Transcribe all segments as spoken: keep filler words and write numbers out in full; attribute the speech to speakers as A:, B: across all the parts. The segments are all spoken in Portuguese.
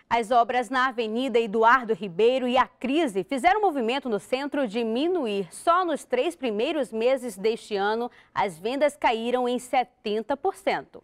A: As obras na Avenida Eduardo Ribeiro e a crise fizeram o movimento no centro diminuir. Só nos três primeiros meses deste ano, as vendas caíram em setenta por cento.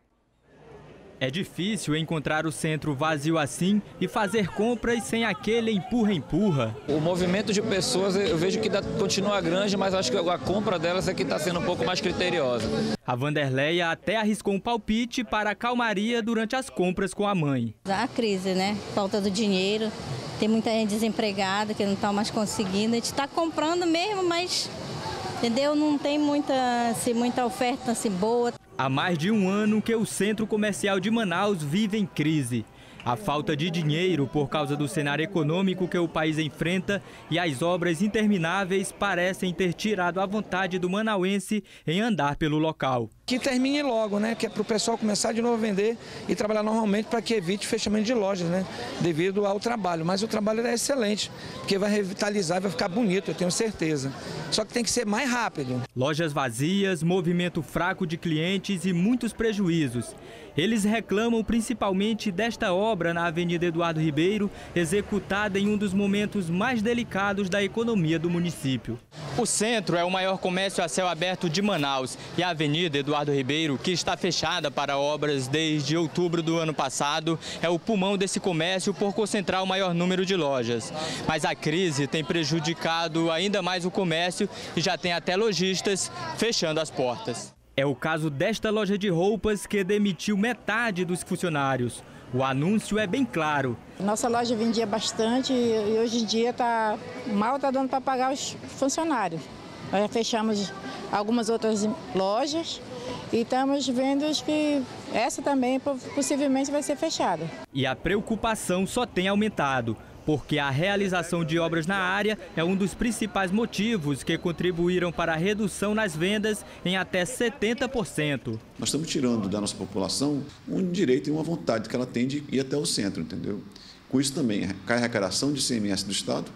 B: É difícil encontrar o centro vazio assim e fazer compras sem aquele empurra-empurra.
C: O movimento de pessoas eu vejo que continua grande, mas acho que a compra delas é que está sendo um pouco mais criteriosa.
B: A Vanderleia até arriscou um palpite para a calmaria durante as compras com a mãe.
D: A crise, né? Falta do dinheiro, tem muita gente desempregada que não está mais conseguindo. A gente está comprando mesmo, mas, entendeu? Não tem muita, assim, muita oferta assim, boa.
B: Há mais de um ano que o Centro Comercial de Manaus vive em crise. A falta de dinheiro por causa do cenário econômico que o país enfrenta e as obras intermináveis parecem ter tirado a vontade do manauense em andar pelo local.
E: Que termine logo, né? Que é para o pessoal começar de novo a vender e trabalhar normalmente para que evite fechamento de lojas, né? Devido ao trabalho. Mas o trabalho é excelente, porque vai revitalizar, vai ficar bonito, eu tenho certeza. Só que tem que ser mais rápido.
B: Lojas vazias, movimento fraco de clientes e muitos prejuízos. Eles reclamam principalmente desta obra na Avenida Eduardo Ribeiro, executada em um dos momentos mais delicados da economia do município. O centro é o maior comércio a céu aberto de Manaus e a Avenida Eduardo Ribeiro, que está fechada para obras desde outubro do ano passado, é o pulmão desse comércio por concentrar o maior número de lojas. Mas a crise tem prejudicado ainda mais o comércio e já tem até lojistas fechando as portas. É o caso desta loja de roupas que demitiu metade dos funcionários. O anúncio é bem claro.
F: Nossa loja vendia bastante e hoje em dia tá, mal está dando para pagar os funcionários. Nós já fechamos algumas outras lojas e estamos vendo que essa também possivelmente vai ser fechada.
B: E a preocupação só tem aumentado, porque a realização de obras na área é um dos principais motivos que contribuíram para a redução nas vendas em até setenta por cento.
G: Nós estamos tirando da nossa população um direito e uma vontade que ela tem de ir até o centro, entendeu? Com isso também cai a arrecadação de I C M S do Estado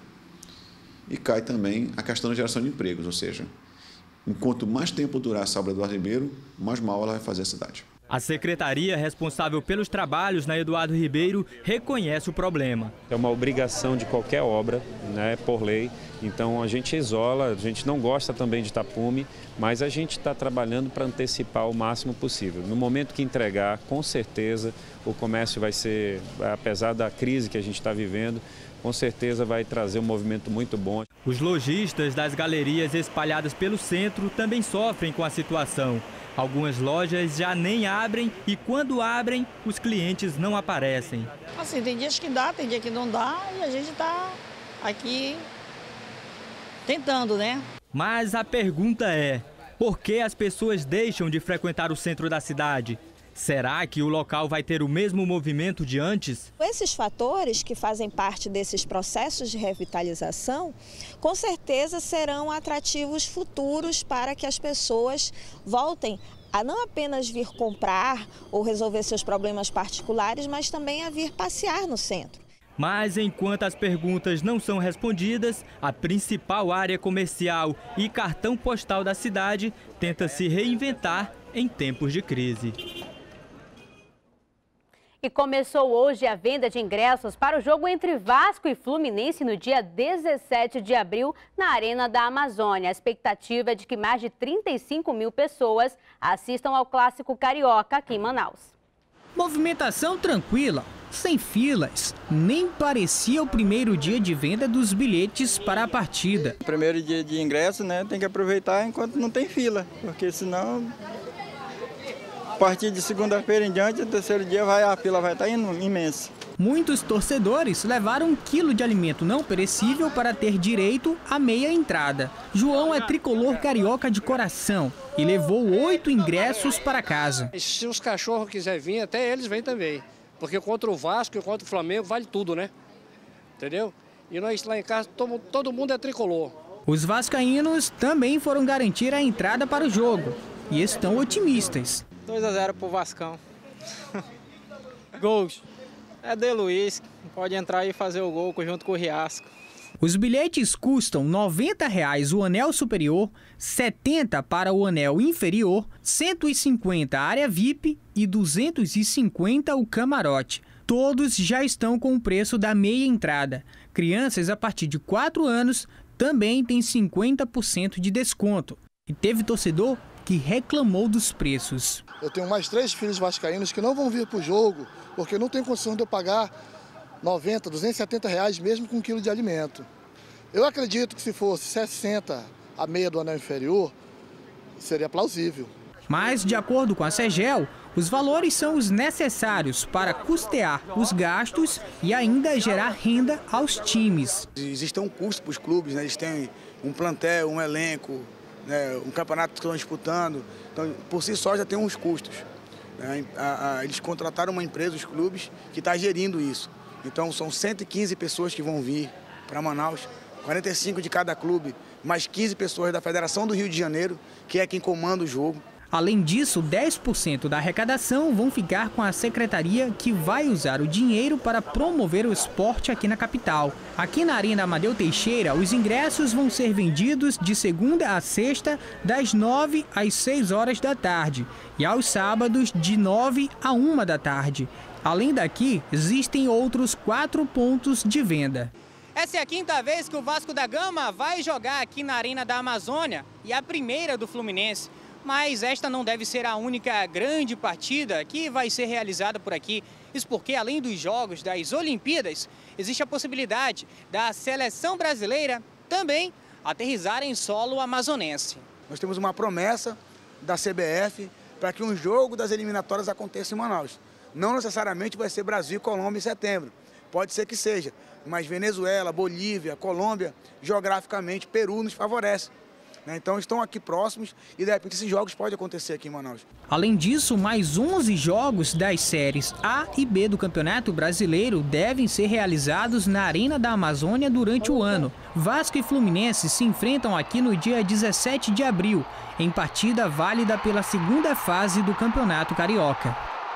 G: e cai também a questão da geração de empregos, ou seja, enquanto mais tempo durar essa obra do Eduardo Ribeiro, mais mal ela vai fazer à cidade.
B: A secretaria responsável pelos trabalhos na Eduardo Ribeiro reconhece o problema.
H: É uma obrigação de qualquer obra, né, por lei, então a gente isola, a gente não gosta também de tapume, mas a gente está trabalhando para antecipar o máximo possível. No momento que entregar, com certeza, o comércio vai ser, apesar da crise que a gente está vivendo, com certeza vai trazer um movimento muito bom.
B: Os lojistas das galerias espalhadas pelo centro também sofrem com a situação. Algumas lojas já nem abrem e quando abrem, os clientes não aparecem.
I: Assim, tem dias que dá, tem dia que não dá e a gente está aqui tentando, né?
B: Mas a pergunta é, por que as pessoas deixam de frequentar o centro da cidade? Será que o local vai ter o mesmo movimento de antes?
J: Esses fatores que fazem parte desses processos de revitalização, com certeza serão atrativos futuros para que as pessoas voltem a não apenas vir comprar ou resolver seus problemas particulares, mas também a vir passear no centro.
B: Mas enquanto as perguntas não são respondidas, a principal área comercial e cartão postal da cidade tenta se reinventar em tempos de crise.
A: E começou hoje a venda de ingressos para o jogo entre Vasco e Fluminense no dia dezessete de abril na Arena da Amazônia. A expectativa é de que mais de trinta e cinco mil pessoas assistam ao Clássico Carioca aqui em Manaus.
K: Movimentação tranquila, sem filas. Nem parecia o primeiro dia de venda dos bilhetes para a partida.
L: Primeiro dia de ingresso, né? Tem que aproveitar enquanto não tem fila, porque senão... A partir de segunda-feira em diante, o terceiro dia vai, a fila vai estar imensa.
K: Muitos torcedores levaram um quilo de alimento não perecível para ter direito à meia entrada. João é tricolor carioca de coração e levou oito ingressos para casa.
M: Se os cachorros quiserem vir, até eles vêm também. Porque contra o Vasco e contra o Flamengo vale tudo, né? Entendeu? E nós lá em casa, todo, todo mundo é tricolor.
K: Os vascaínos também foram garantir a entrada para o jogo e estão otimistas.
N: dois a zero pro Vascão. Gols. É De Luiz, pode entrar e fazer o gol junto com o Riasco.
K: Os bilhetes custam noventa reais o anel superior, setenta reais para o anel inferior, cento e cinquenta reais a área V I P e duzentos e cinquenta reais o camarote. Todos já estão com o preço da meia entrada. Crianças a partir de quatro anos também têm cinquenta por cento de desconto. E teve torcedor que reclamou dos preços.
O: Eu tenho mais três filhos vascaínos que não vão vir para o jogo porque não tem condição de eu pagar noventa, duzentos e setenta reais mesmo com um quilo de alimento. Eu acredito que se fosse sessenta a meia do anel inferior, seria plausível.
K: Mas, de acordo com a Segel, os valores são os necessários para custear os gastos e ainda gerar renda aos times.
P: Existe um custo para os clubes, né? Eles têm um plantel, um elenco, né? Um campeonato que estão disputando, então por si só já tem uns custos. Né? A, a, eles contrataram uma empresa, os clubes, que está gerindo isso. Então são cento e quinze pessoas que vão vir para Manaus, quarenta e cinco de cada clube, mais quinze pessoas da Federação do Rio de Janeiro, que é quem comanda o jogo.
K: Além disso, dez por cento da arrecadação vão ficar com a secretaria, que vai usar o dinheiro para promover o esporte aqui na capital. Aqui na Arena Amadeu Teixeira, os ingressos vão ser vendidos de segunda a sexta, das nove às seis horas da tarde, e aos sábados, de nove a uma da tarde. Além daqui, existem outros quatro pontos de venda.
Q: Essa é a quinta vez que o Vasco da Gama vai jogar aqui na Arena da Amazônia e a primeira do Fluminense. Mas esta não deve ser a única grande partida que vai ser realizada por aqui. Isso porque, além dos jogos das Olimpíadas, existe a possibilidade da seleção brasileira também aterrissar em solo amazonense.
P: Nós temos uma promessa da C B F para que um jogo das eliminatórias aconteça em Manaus. Não necessariamente vai ser Brasil e Colômbia em setembro. Pode ser que seja, mas Venezuela, Bolívia, Colômbia, geograficamente, Peru nos favorece. Então estão aqui próximos e de repente esses jogos podem acontecer aqui em Manaus.
K: Além disso, mais onze jogos das séries A e B do Campeonato Brasileiro devem ser realizados na Arena da Amazônia durante o ano. Vasco e Fluminense se enfrentam aqui no dia dezessete de abril, em partida válida pela segunda fase do Campeonato Carioca.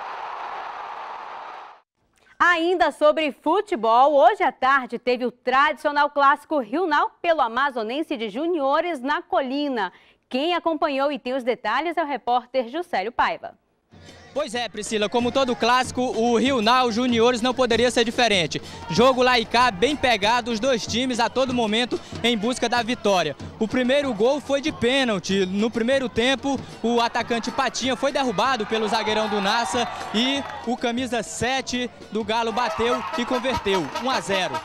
A: Ainda sobre futebol, hoje à tarde teve o tradicional clássico Rio-Nau pelo Amazonense de Juniores na Colina. Quem acompanhou e tem os detalhes é o repórter Juscelio Paiva.
R: Pois é, Priscila, como todo clássico, o Rio-Nau Juniores não poderia ser diferente. Jogo lá e cá, bem pegado, os dois times a todo momento em busca da vitória. O primeiro gol foi de pênalti. No primeiro tempo, o atacante Patinha foi derrubado pelo zagueirão do Nassa e o camisa sete do Galo bateu e converteu, um a zero.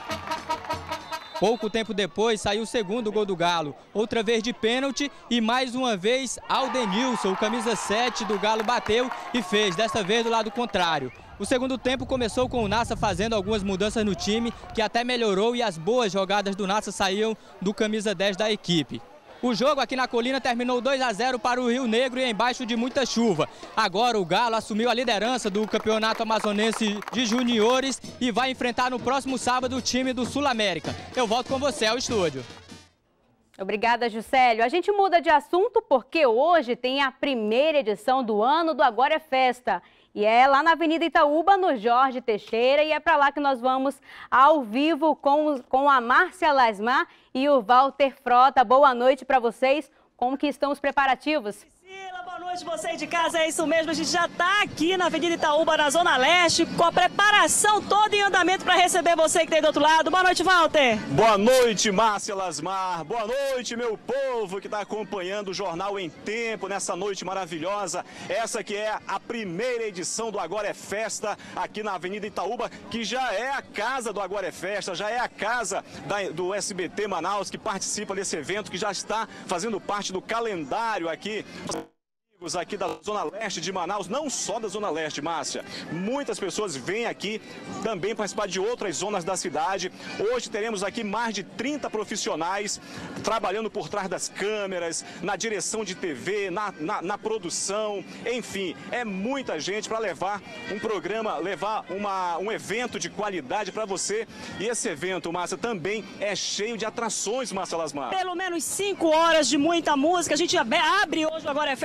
R: Pouco tempo depois, saiu o segundo gol do Galo. Outra vez de pênalti e mais uma vez Aldenilson, o camisa sete do Galo, bateu e fez, desta vez do lado contrário. O segundo tempo começou com o Nassa fazendo algumas mudanças no time, que até melhorou, e as boas jogadas do Nassa saíam do camisa dez da equipe. O jogo aqui na Colina terminou dois a zero para o Rio Negro e embaixo de muita chuva. Agora o Galo assumiu a liderança do Campeonato Amazonense de Juniores e vai enfrentar no próximo sábado o time do Sul América. Eu volto com você ao estúdio.
A: Obrigada, Juscelio. A gente muda de assunto porque hoje tem a primeira edição do ano do Agora é Festa. E é lá na Avenida Itaúba, no Jorge Teixeira, e é para lá que nós vamos ao vivo com, com a Márcia Lasmar e o Walter Frota. Boa noite para vocês. Como que estão os preparativos?
S: Boa noite, você de casa, é isso mesmo, a gente já está aqui na Avenida Itaúba, na Zona Leste, com a preparação toda em andamento para receber você que tem do outro lado. Boa noite, Walter.
T: Boa noite, Márcia Lasmar. Boa noite, meu povo que está acompanhando o Jornal em Tempo nessa noite maravilhosa. Essa que é a primeira edição do Agora é Festa aqui na Avenida Itaúba, que já é a casa do Agora é Festa, já é a casa da, do S B T Manaus, que participa desse evento, que já está fazendo parte do calendário aqui. Aqui da Zona Leste de Manaus, não só da Zona Leste, Márcia. Muitas pessoas vêm aqui também participar de outras zonas da cidade. Hoje teremos aqui mais de trinta profissionais trabalhando por trás das câmeras, na direção de T V, na, na, na produção, enfim, é muita gente para levar um programa, levar uma, um evento de qualidade para você. E esse evento, Márcia, também é cheio de atrações, Márcia Lasmar.
S: Pelo menos cinco horas de muita música. A gente abre hoje Agora é Festa com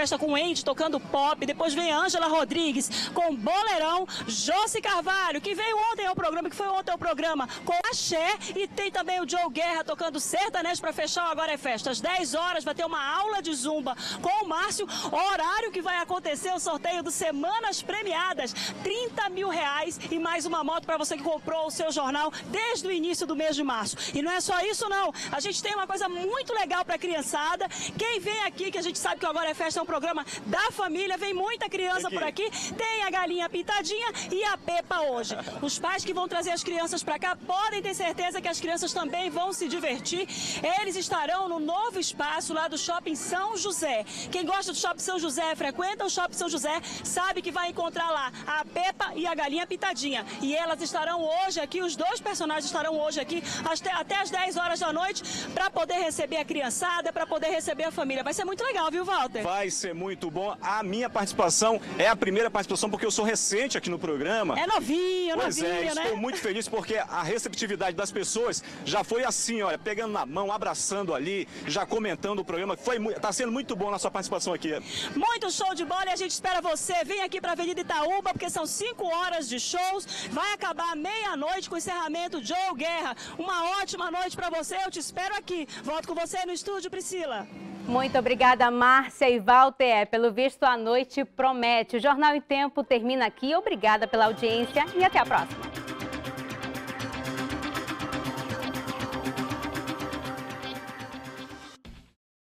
S: Mendes tocando pop, depois vem Ângela Rodrigues com Boleirão, Josi Carvalho, que veio ontem ao programa, que foi ontem ao programa, com Axé, e tem também o Joe Guerra tocando sertanejo para fechar o Agora é Festa. Às dez horas vai ter uma aula de zumba com o Márcio, horário que vai acontecer o sorteio do Semanas Premiadas, trinta mil reais e mais uma moto para você que comprou o seu jornal desde o início do mês de março. E não é só isso não, a gente tem uma coisa muito legal para a criançada. Quem vem aqui, que a gente sabe que o Agora é Festa é um programa da família, vem muita criança por aqui, tem a galinha pintadinha e a Pepa hoje. Os pais que vão trazer as crianças para cá podem ter certeza que as crianças também vão se divertir. Eles estarão no novo espaço lá do Shopping São José. Quem gosta do Shopping São José, frequenta o Shopping São José, sabe que vai encontrar lá a Pepa e a galinha pintadinha. E elas estarão hoje aqui, os dois personagens estarão hoje aqui até, até as dez horas da noite para poder receber a criançada, para poder receber a família. Vai ser muito legal, viu, Walter?
T: Vai ser muito bom. A minha participação é a primeira participação porque eu sou recente aqui no programa.
S: É novinho,
T: pois
S: novinho,
T: é,
S: né?
T: estou muito feliz porque a receptividade das pessoas já foi assim, olha, pegando na mão, abraçando ali, já comentando o programa. Foi, tá sendo muito bom na sua participação aqui.
S: Muito show de bola e a gente espera você. Vem aqui para a Avenida Itaúba, porque são cinco horas de shows. Vai acabar meia-noite com o encerramento Joe Guerra. Uma ótima noite para você, eu te espero aqui. Volto com você no estúdio, Priscila.
A: Muito obrigada, Márcia e Walter. Pelo visto, a noite promete. O Jornal em Tempo termina aqui. Obrigada pela audiência e até a próxima.